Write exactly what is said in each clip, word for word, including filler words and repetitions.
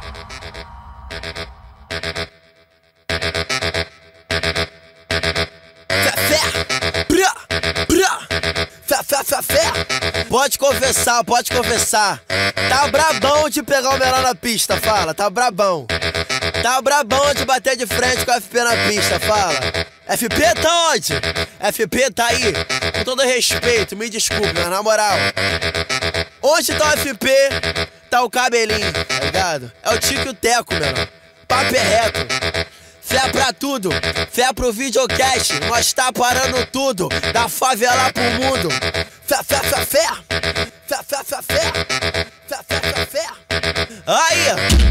Pode confessar, pode confessar. Tá brabão de pegar o menor na pista, fala. Tá brabão. Tá brabão de bater de frente com a F P na pista, fala. F P tá onde? F P tá aí. Com todo respeito, me desculpe, mas na moral. Onde tá o F P, tá o cabelinho, tá ligado? É o Tico e o Teco, menor. Papo é reto. Fé pra tudo, fé pro videocast. Nós tá parando tudo, da favela pro mundo. Fé, fé, fé, fé. Fé, fé, fé, fé. Fé, fé, fé, fé. Aí!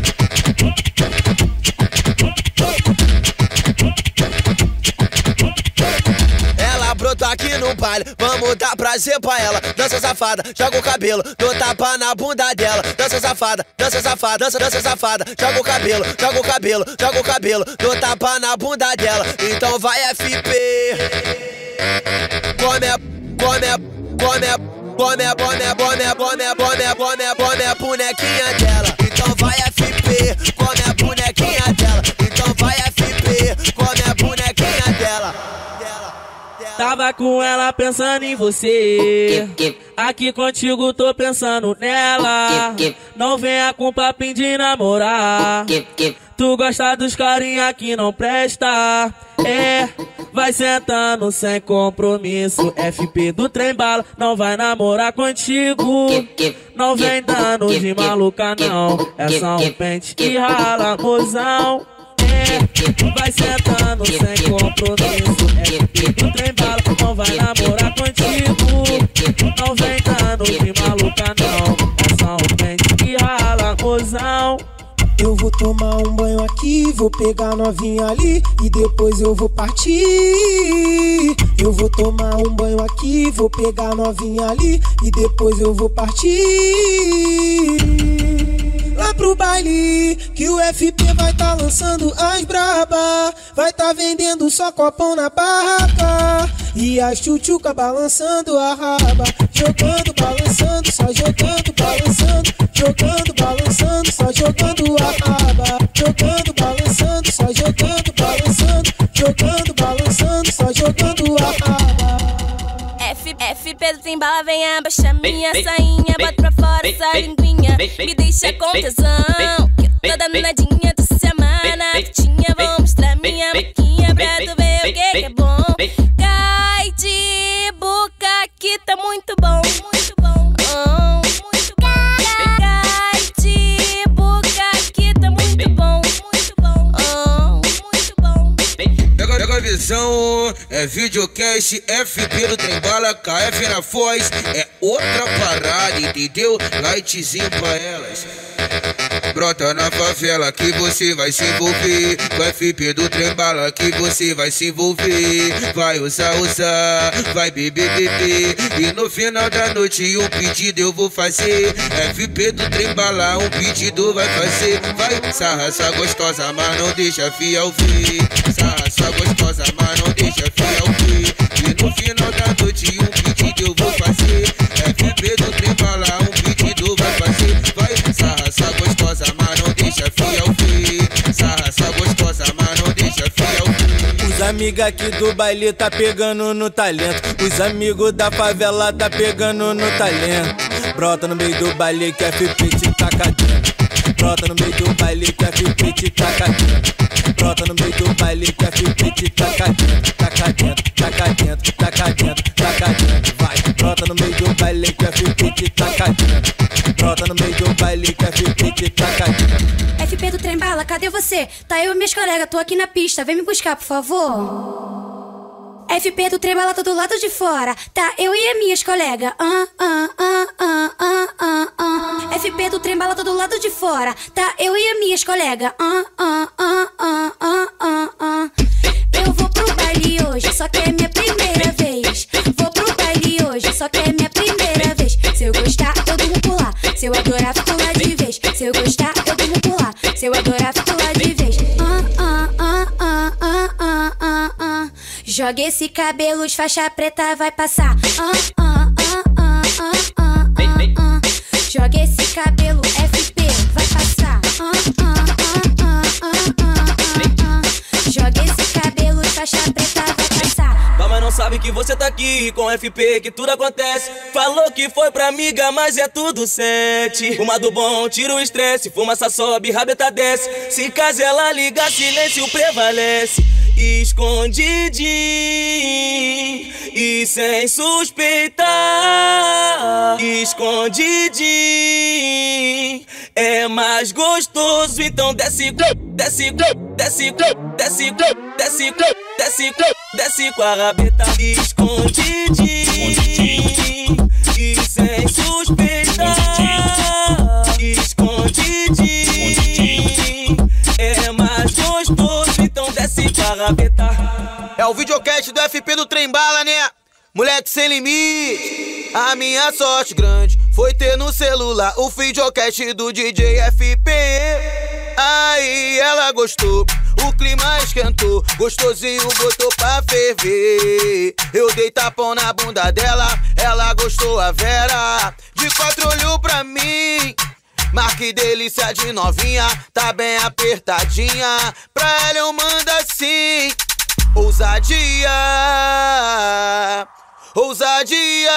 Ela brotou aqui no baile, vamos dar prazer pra ela. Dança safada, joga o cabelo, dou tapa na bunda dela. Dança safada, dança safada, dança, dança safada. Joga o cabelo, joga o cabelo, joga o cabelo, dou tapa na bunda dela. Então vai F P. Come, come, come, come, come, come, come, come, come, come a bonequinha dela. Então vai F P, come a bonequinha dela. Então vai F P, come a bonequinha dela. Tava com ela pensando em você, aqui contigo tô pensando nela. Não venha com papinho de namorar, tu gosta dos carinha que não presta. É, vai sentando sem compromisso. F P do trem bala, não vai namorar contigo. Não vem dando de maluca não, é só um pente que rala, mozão. É, vai sentando sem compromisso. F P do trem bala, não vai namorar contigo. Não vem dando de maluca não, é só um pente que rala, mozão. Eu vou tomar um banho aqui, vou pegar novinha ali e depois eu vou partir. Eu vou tomar um banho aqui, vou pegar novinha ali e depois eu vou partir. Lá pro baile, que o F P vai tá lançando as braba. Vai tá vendendo só copão na barraca e a tchutchuca balançando a raba. Jogando, balançando, só jogando, balançando. Jogando, balançando, só jogando a raba. Jogando, balançando, só jogando, balançando. Jogando, balançando, só jogando a raba. F, F P do trem bala, vem abaixar minha sainha. Bota pra fora essa linguinha, me deixa com tesão. Que eu tô danadinha de semana. Putinha, vou mostrar minha maquinha pra tu ver o que que é bom. Cai de boca que tá muito bom, muito bom. Oh, muito bom. Cai de boca que tá muito bom, muito bom. Oh, muito bom. Pega, pega a visão, é videocast, F P do trem bala, K F na Foz, é outra parada, entendeu? Lightzinho pra elas. Brota na favela que você vai se envolver, com F P do trem bala que você vai se envolver. Vai usar, usar, vai beber, beber, e no final da noite um pedido eu vou fazer. F P do trem bala, um pedido vai fazer. Vai, sarraça gostosa, mas não deixa fiel ver. Sarraça gostosa, mas não deixa fiel ver. E no final da noite um pedido eu vou fazer. F P do trem bala, um pedido vai fazer. Vai, sarraça gostosa, mas não deixa fiel ver. Sarraça gostosa, mas não deixa fiel ver. Os amigos aqui do baile tá pegando no talento. Os amigos da favela tá pegando no talento. Brota no meio do baile que F P te taca dentro. Brota no meio do baile que F P te taca dentro. Brota no meio do baile que F P te taca dentro. Taca dentro, taca dentro, taca dentro, taca dentro. Vai, brota no meio do baile que F P te taca dentro. Brota no meio do baile que F P te taca dentro. F P do trem bala, cadê você? Tá eu e minhas colegas, tô aqui na pista, vem me buscar, por favor. F P do trem bala, tô do lado de fora. Tá eu e as minhas colegas. Ah, ah, ah, ah, ah, ah, ah. F P do trem bala, tô do lado de fora. Tá eu e as minhas colegas. Ah, ah, ah, ah, ah, ah, ah. Eu vou pro baile hoje, só que é minha primeira vez. Vou pro baile hoje, só que é minha primeira vez. Se eu gostar, eu durmo por lá. Se eu adorar, fico lá de vez. Se eu gostar, eu durmo por lá. Se eu adorar, fico lá de vez. Ah, ah, ah, ah, ah, ah, ah, ah. Joga esse cabelo, os faixa preta vai passar. Ah, ah, ah, ah, ah, ah, ah, ah. Joga esse cabelo, F P vai passar. Ah, ah. sabe que você tá aqui com F P, que tudo acontece. Falou que foi pra amiga, mas é tudo sete. Fuma do bom, tira o estresse, fumaça sobe, rabeta desce. Se caso ela liga, silêncio prevalece. Escondidinho e sem suspeitar. Escondidinho é mais gostoso, então desce, desce, desce, desce, desce, desce, desce com a rabeta. Escondidinho e sem suspeitar. Escondidinho é mais gostoso, então desce com a rabeta. É o videocast do F P do Trembala, né? Moleque sem limite. A minha sorte grande foi ter no celular o videocast do D J F P. Aí ela gostou, o clima esquentou, gostosinho botou pra ferver. Eu dei tapão na bunda dela, ela gostou a Vera. De quatro olhou pra mim, mas que delícia de novinha, tá bem apertadinha. Pra ela eu mando assim: ousadia, ousadia,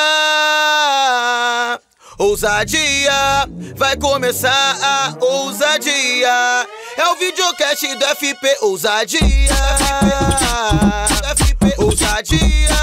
ousadia. Vai começar a ousadia. É o videocast do F P, ousadia, F P, ousadia,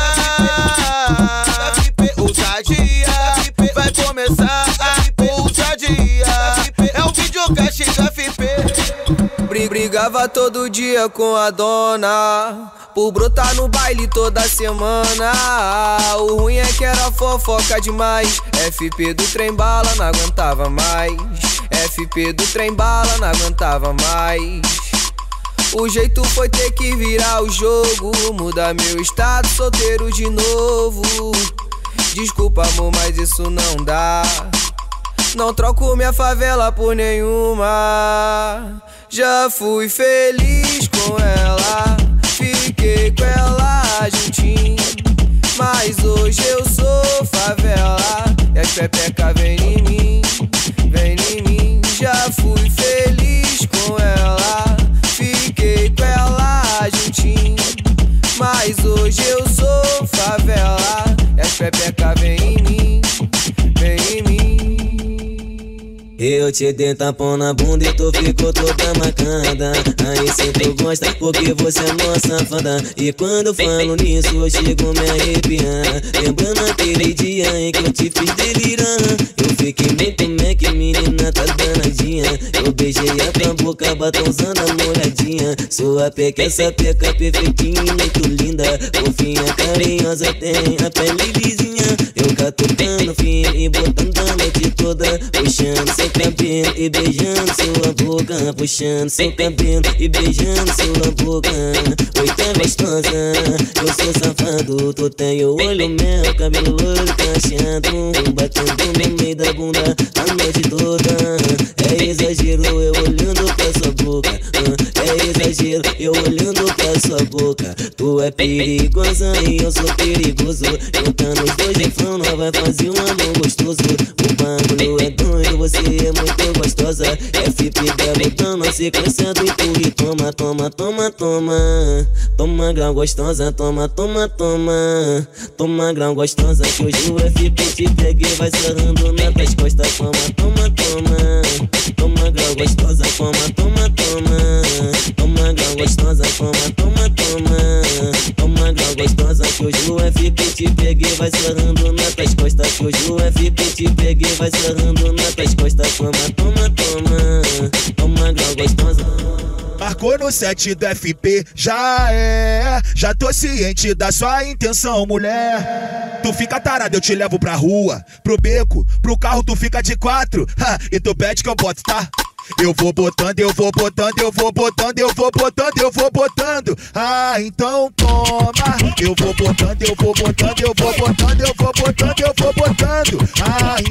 F P, ousadia. Vai começar a ousadia. É o videocast do F P. Brigava todo dia com a dona por brotar no baile toda semana. O ruim é que era fofoca demais. F P do Trembala não aguentava mais. F P do Trembala não aguentava mais. O jeito foi ter que virar o jogo, mudar meu estado solteiro de novo. Desculpa amor, mas isso não dá. Não troco minha favela por nenhuma. Já fui feliz com ela, fiquei com ela juntinho. Mas hoje eu sou favela e as pepecas vem em mim, vem em mim. Já fui feliz com ela, fiquei com ela juntinho. Mas hoje eu sou favela e as pepecas vem em mim, vem em mim. Eu te dei tapão na bunda e tu ficou toda marcada. Aí cê tu gosta porque você é uma safada. E quando eu falo nisso eu chego me arrepiar, lembrando aquele dia em que eu te fiz delirar. Eu fiquei muito meque, menina tá danadinha. Eu beijei a tua boca, batonzando a molhadinha. Sua peca, essa peca perfeitinha, muito linda. Fofinha, carinhosa, tem a pele lisinha. Eu catucando fino e botando a noite toda, puxando seu cabelo e beijando sua boca, puxando seu cabelo e beijando sua boca. Oi, tá gostosa, eu sou safado. Tu tem o olho meu, cabelo loiro cacheado, batendo no meio da bunda a noite toda. É exagero eu olhando pra sua boca, é exagero eu olhando pra sua boca. Tu é perigosa e eu sou perigoso, juntando os dois em flão nós vai fazer um amor gostoso. O bagulho é doido, você é muito gostosa. F P garotando a sequência do empurre. Toma, toma, toma, toma. Toma grau gostosa, toma, toma, toma. Toma grau gostosa, que hoje o F P te peguei, vai sarrando nas tuas costas. Toma, toma, toma. Toma grau gostosa, toma, toma, toma. Toma grau gostosa, toma, toma, toma. Toma grau gostosa, que hoje o F P te peguei, vai sarrando nas tuas costas. Que hoje o F P te peguei, vai sarrando nas tuas costas. Toma, toma, toma. Toma grau gostosa. Marcou no set do F P, já é. Já tô ciente da sua intenção, mulher. Tu fica tarada, eu te levo pra rua, pro beco, pro carro tu fica de quatro, ha, e tu pede que eu boto, tá? Eu vou botando, eu vou botando, eu vou botando, eu vou botando, eu vou botando. Ah, então toma. Eu vou botando, eu vou botando, eu vou botando, eu vou botando, eu vou botando. Ah,